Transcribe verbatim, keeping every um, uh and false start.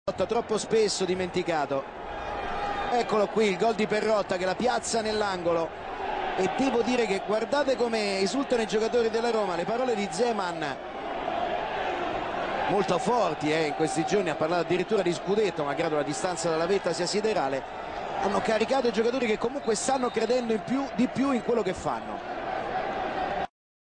Troppo spesso dimenticato. Eccolo qui il gol di Perrotta che la piazza nell'angolo, e devo dire che guardate come esultano i giocatori della Roma. Le parole di Zeman molto forti eh, in questi giorni, ha parlato addirittura di scudetto malgrado la distanza dalla vetta sia siderale. Hanno caricato i giocatori che comunque stanno credendo in più, di più in quello che fanno.